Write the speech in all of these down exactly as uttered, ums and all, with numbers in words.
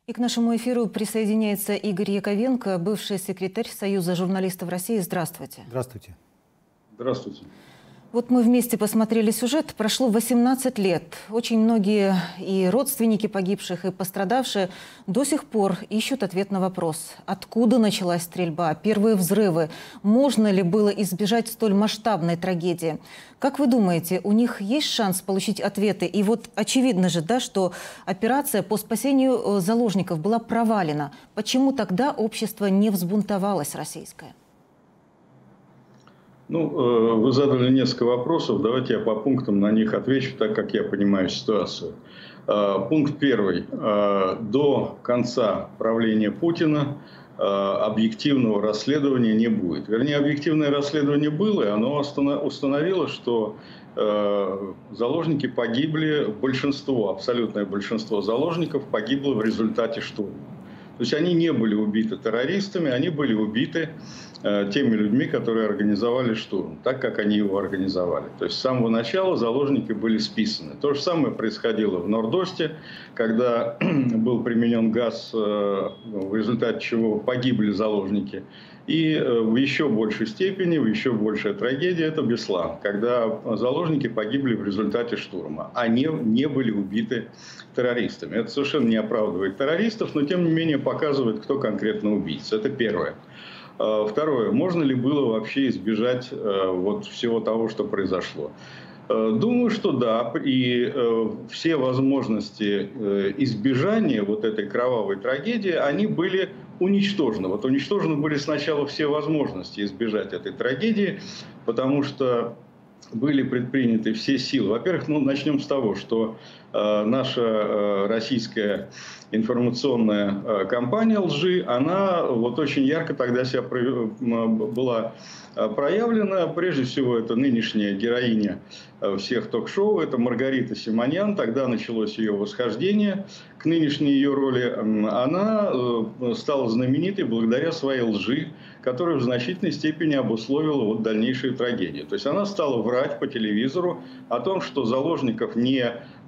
И к нашему эфиру присоединяется Игорь Яковенко, бывший секретарь Союза журналистов России. Здравствуйте. Здравствуйте. Здравствуйте. Вот мы вместе посмотрели сюжет. Прошло восемнадцать лет. Очень многие и родственники погибших, и пострадавшие до сих пор ищут ответ на вопрос. Откуда началась стрельба? Первые взрывы? Можно ли было избежать столь масштабной трагедии? Как вы думаете, у них есть шанс получить ответы? И вот очевидно же, да, что операция по спасению заложников была провалена. Почему тогда общество не взбунтовалось российское? Ну, вы задали несколько вопросов. Давайте я по пунктам на них отвечу, так как я понимаю ситуацию. Пункт первый. До конца правления Путина объективного расследования не будет. Вернее, объективное расследование было, и оно установило, что заложники погибли, большинство, абсолютное большинство заложников погибло в результате штурма. То есть они не были убиты террористами, они были убиты э, теми людьми, которые организовали штурм, так как они его организовали. То есть с самого начала заложники были списаны. То же самое происходило в Норд-Осте, когда был применен газ, э, в результате чего погибли заложники. И э, в еще большей степени, в еще большая трагедия – это Беслан, когда заложники погибли в результате штурма, а не, не были убиты террористами. Это совершенно не оправдывает террористов, но тем не менее показывает, кто конкретно убийца. Это первое. Второе. Можно ли было вообще избежать вот всего того, что произошло? Думаю, что да. И все возможности избежания вот этой кровавой трагедии, они были уничтожены. Вот уничтожены были сначала все возможности избежать этой трагедии, потому что были предприняты все силы. Во-первых, ну, начнем с того, что э, наша э, российская информационная э, компания лжи, она вот очень ярко тогда себя про, э, была э, проявлена. Прежде всего, это нынешняя героиня э, всех ток-шоу, это Маргарита Симоньян. Тогда началось ее восхождение к нынешней ее роли. Она э, стала знаменитой благодаря своей лжи, которая в значительной степени обусловила вот дальнейшую трагедию. То есть она стала врать по телевизору о том, что заложников не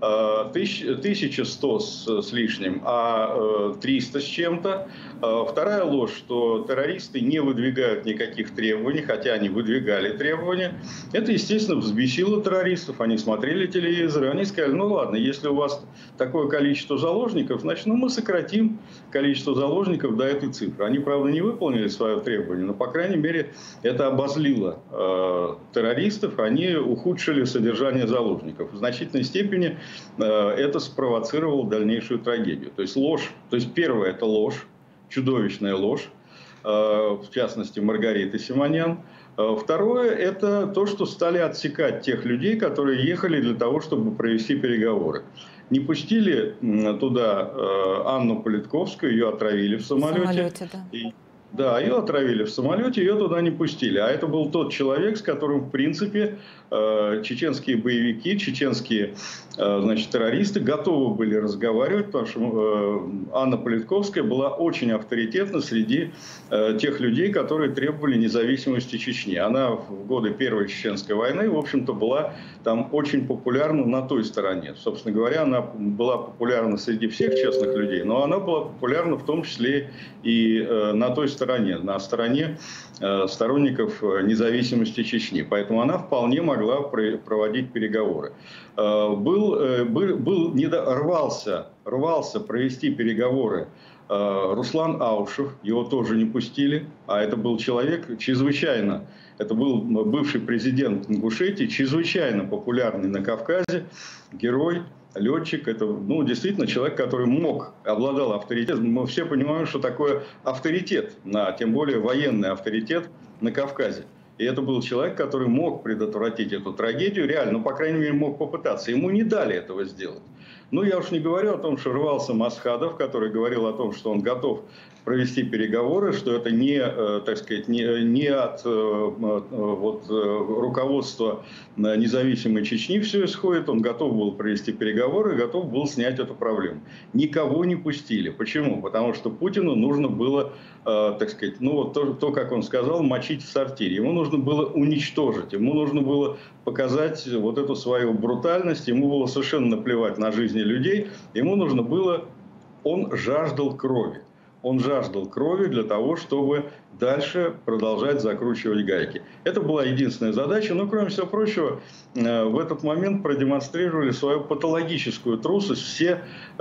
тысяча сто с, с лишним, а триста с чем-то. Вторая ложь, что террористы не выдвигают никаких требований, хотя они выдвигали требования. Это, естественно, взбесило террористов. Они смотрели телевизор, и они сказали: ну ладно, если у вас такое количество заложников, значит, ну, мы сократим количество заложников до этой цифры. Они, правда, не выполнили свое требование, но, по крайней мере, это обозлило э, террористов. Они ухудшили содержание заложников. В значительной степени э, это спровоцировало дальнейшую трагедию. То есть ложь, то есть первое – это ложь, чудовищная ложь, э, в частности, Маргариты Симоньян. Второе – это то, что стали отсекать тех людей, которые ехали для того, чтобы провести переговоры. Не пустили туда Анну Политковскую, ее отравили в самолете. В самолете, да. И, да, ее отравили в самолете, ее туда не пустили. А это был тот человек, с которым, в принципе, чеченские боевики, чеченские, значит, террористы готовы были разговаривать, потому что Анна Политковская была очень авторитетна среди тех людей, которые требовали независимости Чечни. Она в годы Первой Чеченской войны, в общем-то, была там очень популярна на той стороне. Собственно говоря, она была популярна среди всех честных людей, но она была популярна в том числе и на той стороне, на стороне сторонников независимости Чечни. Поэтому она вполне могла проводить переговоры. Был, был, был рвался, рвался провести переговоры Руслан Аушев, его тоже не пустили, а это был человек чрезвычайно, это был бывший президент Ингушетии, чрезвычайно популярный на Кавказе, герой, летчик. Это, ну, действительно человек, который мог, обладал авторитетом. Мы все понимаем, что такое авторитет, на, тем более военный авторитет на Кавказе. И это был человек, который мог предотвратить эту трагедию, реально, ну, по крайней мере, мог попытаться. Ему не дали этого сделать. Ну, я уж не говорю о том, что рвался Масхадов, который говорил о том, что он готов провести переговоры, что это не, так сказать, не, не от вот, руководства независимой Чечни все исходит. Он готов был провести переговоры, готов был снять эту проблему. Никого не пустили. Почему? Потому что Путину нужно было, так сказать, ну вот то, то, как он сказал, мочить в сортире. Ему нужно было уничтожить, ему нужно было показать вот эту свою брутальность, ему было совершенно наплевать на жизни людей, ему нужно было он жаждал крови. Он жаждал крови для того, чтобы дальше продолжать закручивать гайки. Это была единственная задача. Но, кроме всего прочего, в этот момент продемонстрировали свою патологическую трусость все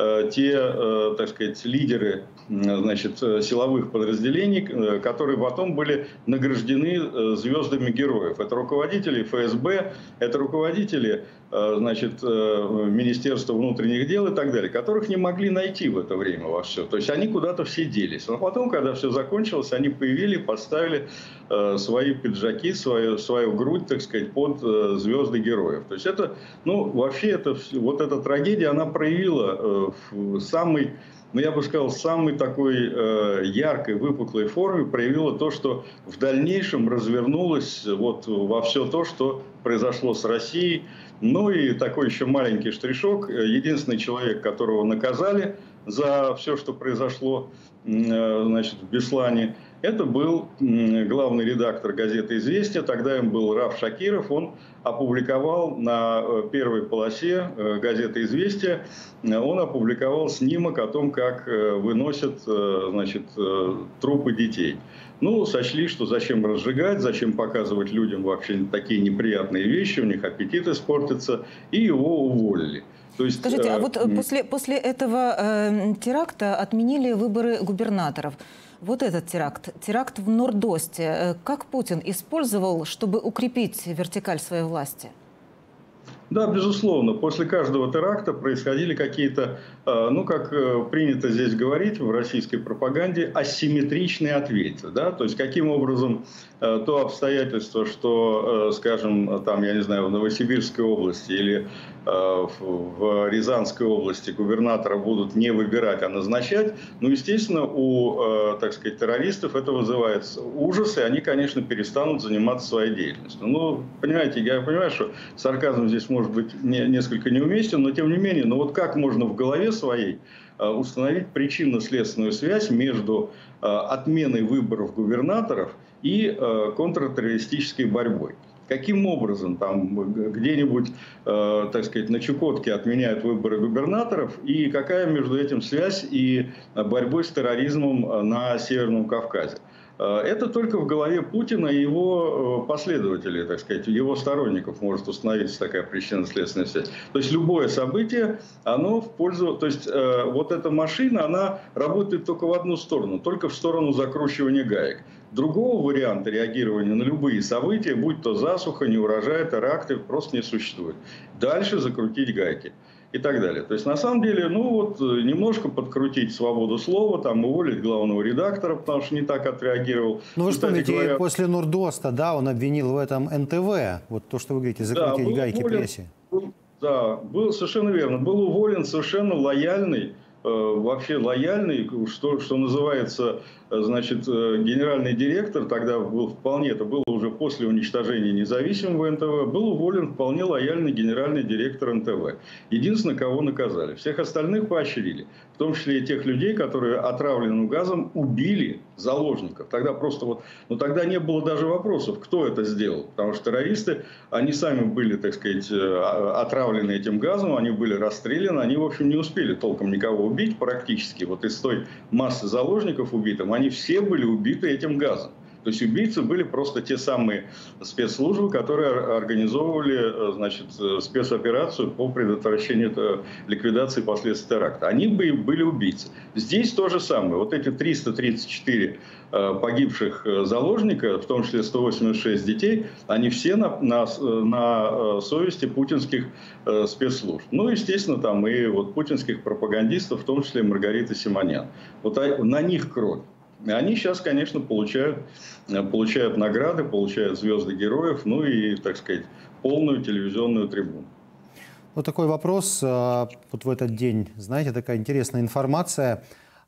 те, так сказать, лидеры, значит, силовых подразделений, которые потом были награждены звездами героев. Это руководители эф эс бэ, это руководители, значит, Министерства внутренних дел и так далее, которых не могли найти в это время во все. То есть они куда-то все делись. Но потом, когда все закончилось, они появились, поставили свои пиджаки, свою, свою грудь, так сказать, под звезды героев. То есть это, ну, вообще, это, вот эта трагедия, она проявила в самый, ну, я бы сказал, самой такой э, яркой, выпуклой форме проявила то, что в дальнейшем развернулось вот во все то, что произошло с Россией. Ну и такой еще маленький штришок. Единственный человек, которого наказали за все, что произошло, э, значит, в Беслане, это был главный редактор газеты «Известия», тогда им был Раф Шакиров. Он опубликовал на первой полосе газеты «Известия», он опубликовал снимок о том, как выносят, значит, трупы детей. Ну, сочли, что зачем разжигать, зачем показывать людям вообще такие неприятные вещи, у них аппетит испортится, и его уволили. То есть, скажите, а вот после, после этого э, теракта отменили выборы губернаторов. Вот этот теракт, теракт в Норд-Осте, как Путин использовал, чтобы укрепить вертикаль своей власти? Да, безусловно. После каждого теракта происходили какие-то, ну, как принято здесь говорить в российской пропаганде, асимметричные ответы. Да? То есть, каким образом то обстоятельство, что, скажем, там, я не знаю, в Новосибирской области или в Рязанской области губернатора будут не выбирать, а назначать, ну, естественно, у, так сказать, террористов это вызывает ужас, и они, конечно, перестанут заниматься своей деятельностью. Ну, понимаете, я понимаю, что сарказм здесь может быть не, несколько неуместен, но тем не менее, ну вот как можно в голове своей установить причинно-следственную связь между отменой выборов губернаторов и контртеррористической борьбой? Каким образом там где-нибудь, э, так сказать, на Чукотке отменяют выборы губернаторов, и какая между этим связь и борьбой с терроризмом на Северном Кавказе? Это только в голове Путина и его последователей, так сказать, его сторонников может установиться такая причинно-следственная связь. То есть любое событие, оно в пользу... То есть э, вот эта машина, она работает только в одну сторону, только в сторону закручивания гаек. Другого варианта реагирования на любые события, будь то засуха, неурожай, теракты, просто не существует. Дальше закрутить гайки и так далее. То есть, на самом деле, ну вот, немножко подкрутить свободу слова, там, уволить главного редактора, потому что не так отреагировал. Ну, вы вспомните, говоря... после Норд-Оста, да, он обвинил в этом эн тэ вэ, вот то, что вы говорите, закрутить да, гайки уволен, прессе. Был, да, был совершенно верно. Был уволен совершенно лояльный, э, вообще лояльный, что, что называется, значит, генеральный директор, тогда был вполне, это было уже после уничтожения независимого эн тэ вэ, был уволен вполне лояльный генеральный директор эн тэ вэ. Единственное, кого наказали. Всех остальных поощрили. В том числе и тех людей, которые отравленным газом убили заложников. Тогда просто вот, ну тогда не было даже вопросов, кто это сделал. Потому что террористы, они сами были, так сказать, отравлены этим газом, они были расстреляны, они, в общем, не успели толком никого убить практически. Вот из той массы заложников убитых, они все были убиты этим газом. То есть убийцы были просто те самые спецслужбы, которые организовывали, значит, спецоперацию по предотвращению ликвидации последствий теракта. Они были убийцы. Здесь то же самое. Вот эти триста тридцать четыре погибших заложника, в том числе сто восемьдесят шесть детей, они все на, на, на совести путинских спецслужб. Ну, естественно, там и вот путинских пропагандистов, в том числе Маргариты Симонян. Вот на них кровь. Они сейчас, конечно, получают, получают награды, получают звезды героев, ну и, так сказать, полную телевизионную трибуну. Вот такой вопрос. Вот в этот день, знаете, такая интересная информация.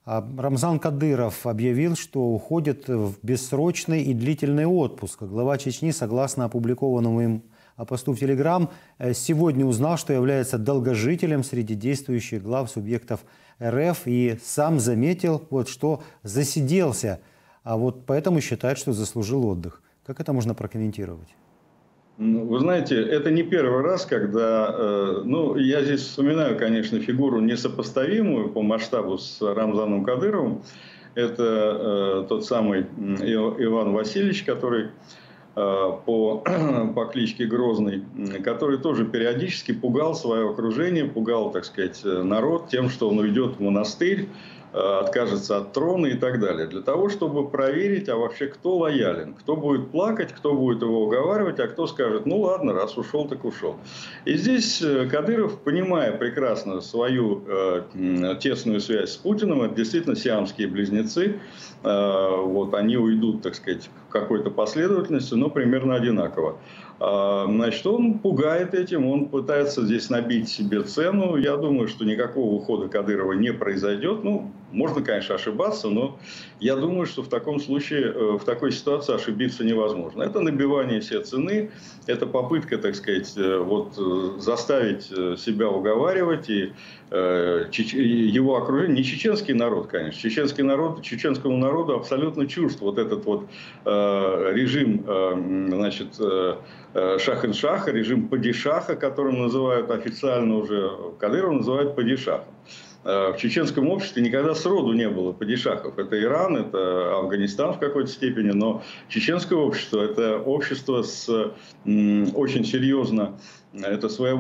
Рамзан Кадыров объявил, что уходит в бессрочный и длительный отпуск. Глава Чечни, согласно опубликованному им посту в Телеграм, сегодня узнал, что является долгожителем среди действующих глав субъектов эр эф, и сам заметил, вот, что засиделся, а вот поэтому считает, что заслужил отдых. Как это можно прокомментировать? Вы знаете, это не первый раз, когда, ну, я здесь вспоминаю, конечно, фигуру несопоставимую по масштабу с Рамзаном Кадыровым. Это тот самый Иван Васильевич, который по, по кличке Грозный, который тоже периодически пугал свое окружение, пугал, так сказать, народ тем, что он уйдет в монастырь, откажется от трона и так далее. Для того, чтобы проверить, а вообще кто лоялен, кто будет плакать, кто будет его уговаривать, а кто скажет, ну ладно, раз ушел, так ушел. И здесь Кадыров, понимая прекрасно свою э, тесную связь с Путиным, это действительно сиамские близнецы, э, вот они уйдут, так сказать, в какой-то последовательности, но примерно одинаково. Значит, он пугает этим, он пытается здесь набить себе цену. Я думаю, что никакого ухода Кадырова не произойдет. Ну, можно, конечно, ошибаться, но я думаю, что в таком случае, в такой ситуации ошибиться невозможно. Это набивание всей цены, это попытка, так сказать, вот, заставить себя уговаривать и его окружение. Не чеченский народ, конечно. Чеченский народ, чеченскому народу абсолютно чужд вот этот вот режим, значит, Шах-ин-Шаха, режим падишаха, которым называют официально уже, Кадырова называют падишахом. В чеченском обществе никогда сроду не было падишахов. Это Иран, это Афганистан в какой-то степени, но чеченское общество – это общество с очень серьезно, это своего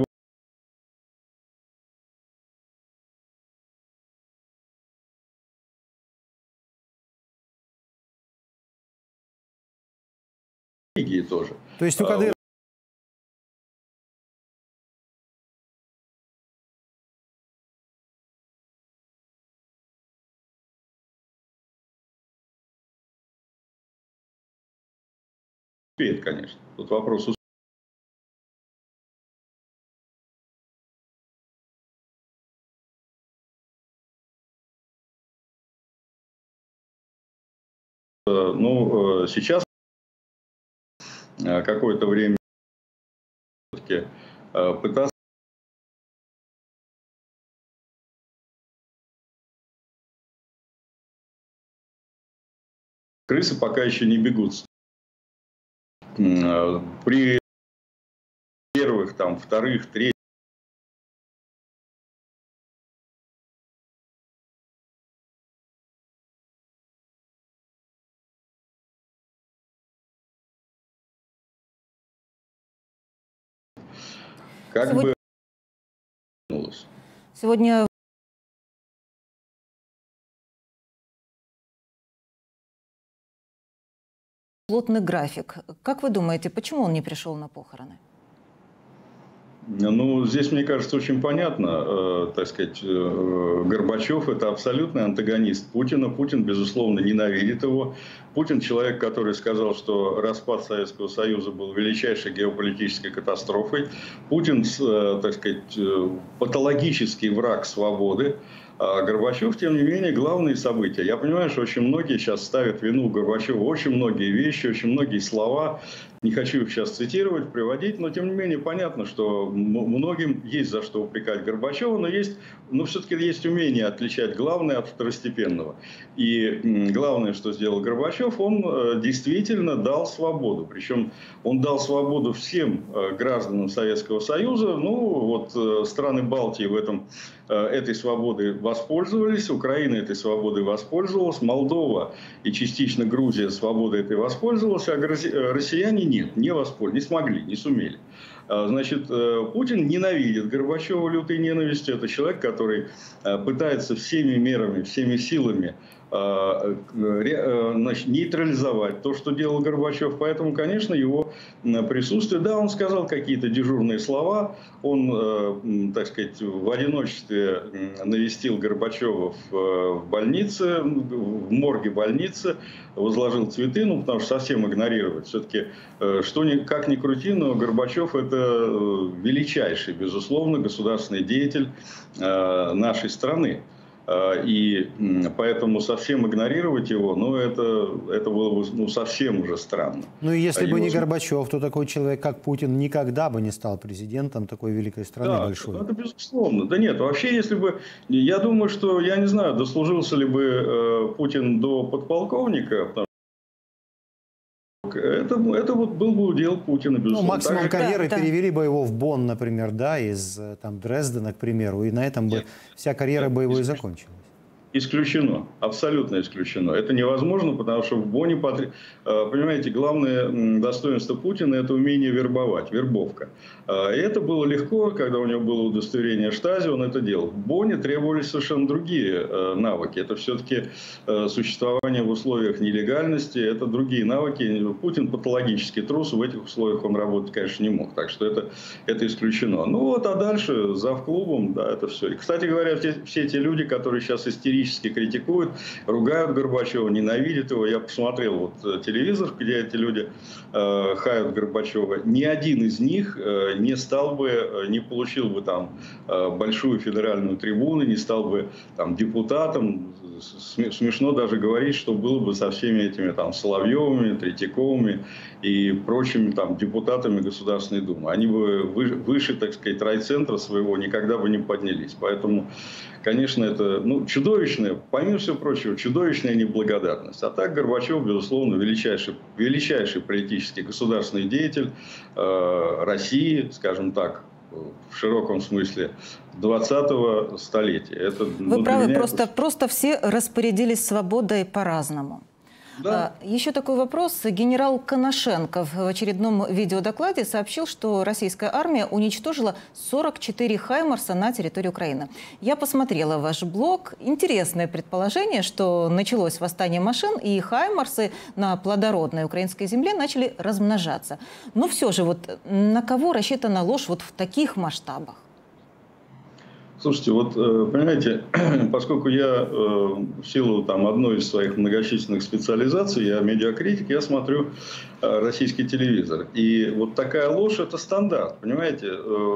религии тоже. То есть у Кадырова успеет, конечно. Тут вопрос ну, сейчас какое-то время все-таки пытаться крысы пока еще не бегут. При первых, там, вторых, третьих как Сегодня... бы Сегодня плотный график. Как вы думаете, почему он не пришел на похороны? Ну, здесь, мне кажется, очень понятно, э, так сказать, э, Горбачев – это абсолютный антагонист Путина. Путин, безусловно, ненавидит его. Путин – человек, который сказал, что распад Советского Союза был величайшей геополитической катастрофой. Путин, э, так сказать, э, патологический враг свободы. А Горбачев, тем не менее, главные события. Я понимаю, что очень многие сейчас ставят вину Горбачеву. Очень многие вещи, очень многие слова. Не хочу их сейчас цитировать, приводить, но тем не менее понятно, что многим есть за что упрекать Горбачева, но, есть, но все-таки есть умение отличать главное от второстепенного. И главное, что сделал Горбачев, он действительно дал свободу. Причем он дал свободу всем гражданам Советского Союза. Ну, вот страны Балтии в этом, этой свободой воспользовались, Украина этой свободой воспользовалась, Молдова и частично Грузия свободой этой воспользовалась, а россияне нет, не воспользовались, не смогли, не сумели. Значит, Путин ненавидит Горбачева лютой ненавистью. Это человек, который пытается всеми мерами, всеми силами значит, нейтрализовать то, что делал Горбачев. Поэтому, конечно, его присутствие... Да, он сказал какие-то дежурные слова. Он, так сказать, в одиночестве навестил Горбачева в больнице, в морге больницы, возложил цветы, ну, потому что совсем игнорировать. Все-таки, что ни, как ни крути, но Горбачев – это величайший, безусловно, государственный деятель нашей страны. И поэтому совсем игнорировать его, ну, это, это было бы ну, совсем уже странно. Ну, и если а бы его... не Горбачев, то такой человек, как Путин, никогда бы не стал президентом такой великой страны, да, большой. Это безусловно. Да нет, вообще, если бы... Я думаю, что, я не знаю, дослужился ли бы э, Путин до подполковника, потому Это, это вот был бы удел Путина, безусловно. Ну, максимум Так, карьеры да, да. перевели бы его в Бонн, например, да, из там, Дрездена, к примеру, и на этом бы вся карьера бы его и закончилась. Исключено, абсолютно исключено. Это невозможно, потому что в Бонне, понимаете, главное достоинство Путина – это умение вербовать, вербовка. И это было легко, когда у него было удостоверение Штази, он это делал. В Бонне требовались совершенно другие навыки. Это все-таки существование в условиях нелегальности, это другие навыки. Путин патологический трус, в этих условиях он работать, конечно, не мог. Так что это, это исключено. Ну вот, а дальше зав-клубом, да, это все. И, кстати говоря, все, все те люди, которые сейчас истерически критикуют, ругают Горбачева, ненавидят его. Я посмотрел вот телевизор, где эти люди э, хают Горбачева. Ни один из них э, не стал бы, не получил бы там э, большую федеральную трибуну, не стал бы там депутатом. Смешно даже говорить, что было бы со всеми этими там Соловьевыми, Третьяковыми и прочими там депутатами Государственной Думы. Они бы выше, выше, так сказать, райцентра своего никогда бы не поднялись. Поэтому, конечно, это ну, чудовищная, помимо всего прочего, чудовищная неблагодарность. А так Горбачев, безусловно, величайший, величайший политический государственный деятель э, России, скажем так, в широком смысле, двадцатого столетия. Это, Вы ну, правы, меня... просто, просто все распорядились свободой по-разному. Да. Еще такой вопрос. Генерал Коношенко в очередном видеодокладе сообщил, что российская армия уничтожила сорок четыре хаймарса на территории Украины. Я посмотрела ваш блог. Интересное предположение, что началось восстание машин, и хаймарсы на плодородной украинской земле начали размножаться. Но все же, вот на кого рассчитана ложь вот в таких масштабах? Слушайте, вот, понимаете, поскольку я в силу там, одной из своих многочисленных специализаций, я медиакритик, я смотрю российский телевизор. И вот такая ложь – это стандарт, понимаете?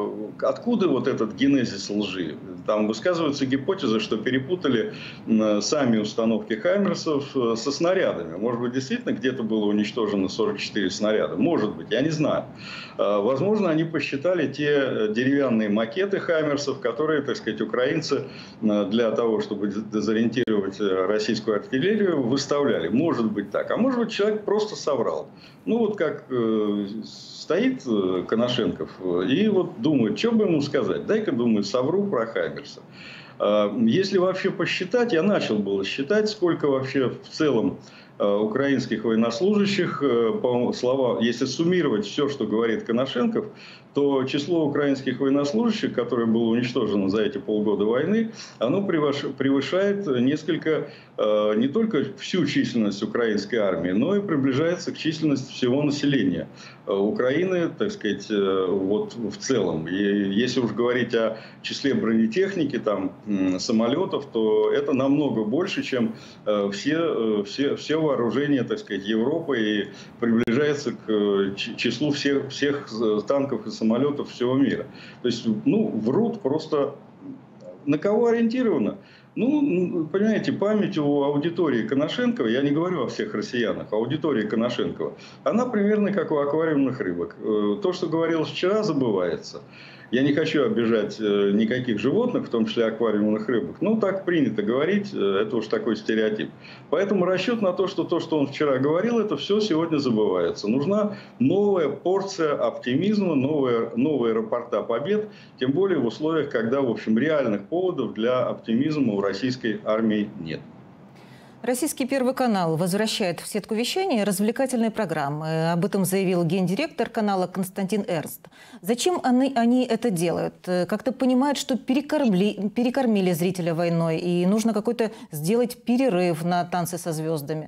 Откуда вот этот генезис лжи? Там высказывается гипотеза, что перепутали сами установки хаймерсов со снарядами. Может быть, действительно где-то было уничтожено сорок четыре снаряда? Может быть, я не знаю. Возможно, они посчитали те деревянные макеты хаймерсов, которые, так сказать, украинцы для того, чтобы дезориентировать российскую артиллерию, выставляли. Может быть так. А может быть, человек просто соврал. Ну, вот как э, стоит Коношенков и вот думает, что бы ему сказать. Дай-ка, думаю, совру про хаймерса. Э, если вообще посчитать, я начал было считать, сколько вообще в целом украинских военнослужащих, по словам, если суммировать все, что говорит Коношенков, то число украинских военнослужащих, которое было уничтожено за эти полгода войны, оно превышает несколько, не только всю численность украинской армии, но и приближается к численности всего населения Украины, так сказать, вот в целом. И если уж говорить о числе бронетехники, там, самолетов, то это намного больше, чем все, все, все вооружения, так сказать, Европы, и приближается к числу всех, всех танков и самолетов всего мира. То есть, ну, врут просто. На кого ориентировано? Ну, понимаете, память у аудитории Коношенкова, я не говорю о всех россиянах, аудитория Коношенкова, она примерно как у аквариумных рыбок. То, что говорилось вчера, забывается. Я не хочу обижать никаких животных, в том числе аквариумных рыбок. Ну, так принято говорить, это уж такой стереотип. Поэтому расчет на то, что то, что он вчера говорил, это все сегодня забывается. Нужна новая порция оптимизма, новые, новые рапорта побед, тем более в условиях, когда, в общем, реальных поводов для оптимизма у российской армии нет. Российский Первый канал возвращает в сетку вещания развлекательные программы. Об этом заявил гендиректор канала Константин Эрнст. Зачем они, они это делают? Как-то понимают, что перекормили, перекормили зрителя войной, и нужно какой-то сделать перерыв на «Танцы со звездами».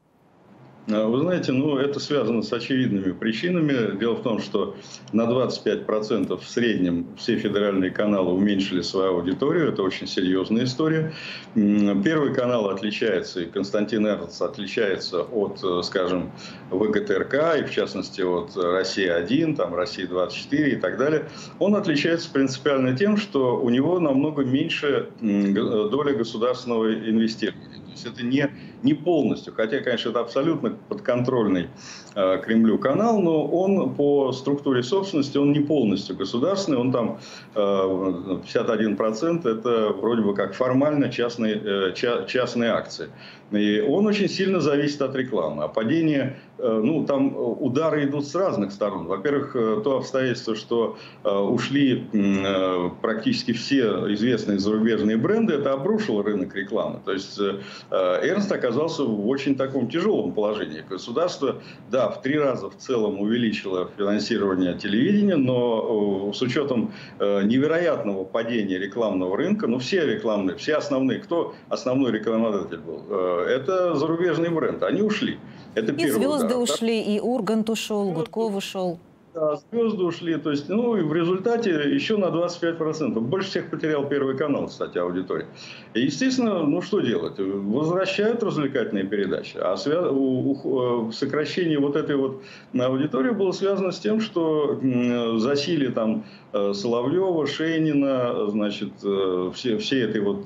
Вы знаете, ну, это связано с очевидными причинами. Дело в том, что на двадцать пять процентов в среднем все федеральные каналы уменьшили свою аудиторию. Это очень серьезная история. Первый канал отличается, и Константин Эрнст отличается от, скажем, ВГТРК, и в частности от Россия один, там, Россия двадцать четыре и так далее. Он отличается принципиально тем, что у него намного меньше доля государственного инвестирования. То есть это не, не полностью, хотя, конечно, это абсолютно подконтрольный э, Кремлю канал, но он по структуре собственности, он не полностью государственный, он там э, пятьдесят один процент это вроде бы как формально частные, э, ча, частные акции. И он очень сильно зависит от рекламы. А падение ну, там удары идут с разных сторон. Во-первых, то обстоятельство, что ушли практически все известные зарубежные бренды, это обрушило рынок рекламы. То есть Эрнст оказался в очень таком тяжелом положении. Государство, да, в три раза в целом увеличило финансирование телевидения, но с учетом невероятного падения рекламного рынка, ну, все рекламные, все основные, кто основной рекламодатель был, это зарубежный бренд, они ушли. Это и звезды удар. ушли, и Ургант ушел, Гудков ушел. Да, звезды ушли. То есть, ну, и в результате еще на двадцать пять процентов. Больше всех потерял Первый канал, кстати, аудитория. И, естественно, ну, что делать? Возвращают развлекательные передачи. А свя... у... сокращение вот этой вот аудитории было связано с тем, что засилие там Соловьева, Шейнина, значит, все, все этой вот,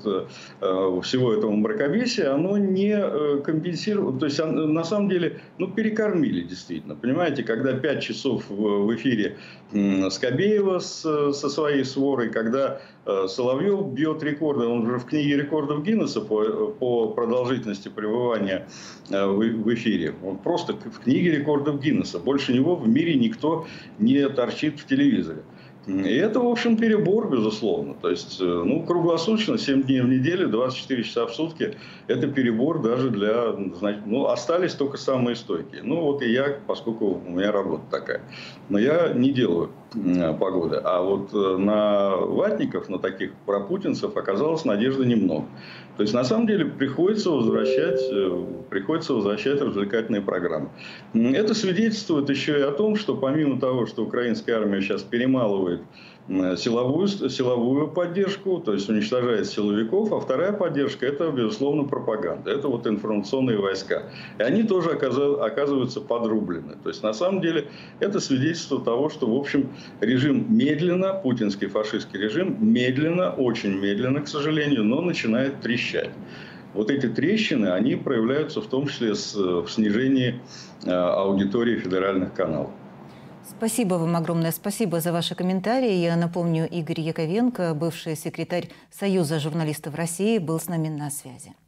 всего этого мракобесия, оно не компенсировало. То есть, на самом деле, ну, перекормили действительно. Понимаете, когда пять часов в эфире Скобеева с, со своей сворой, когда Соловьев бьет рекорды, он уже в книге рекордов Гиннесса по, по продолжительности пребывания в, в эфире. Он просто в книге рекордов Гиннесса. Больше него в мире никто не торчит в телевизоре. И это, в общем, перебор, безусловно. То есть, ну, круглосуточно, семь дней в неделю, двадцать четыре часа в сутки, это перебор даже для, ну, остались только самые стойкие. Ну, вот и я, поскольку у меня работа такая. Но я не делаю погоды. А вот на ватников, на таких пропутинцев оказалось надежды немного. То есть, на самом деле, приходится возвращать, приходится возвращать развлекательные программы. Это свидетельствует еще и о том, что помимо того, что украинская армия сейчас перемалывает силовую, силовую поддержку, то есть уничтожает силовиков, а вторая поддержка – это, безусловно, пропаганда. Это вот информационные войска. И они тоже оказываются подрублены. То есть, на самом деле, это свидетельство того, что, в общем, режим медленно, путинский фашистский режим, медленно, очень медленно, к сожалению, но начинает трещать. Вот эти трещины, они проявляются в том числе с, в снижении э, аудитории федеральных каналов. Спасибо вам огромное. Спасибо за ваши комментарии. Я напомню, Игорь Яковенко, бывший секретарь Союза журналистов России, был с нами на связи.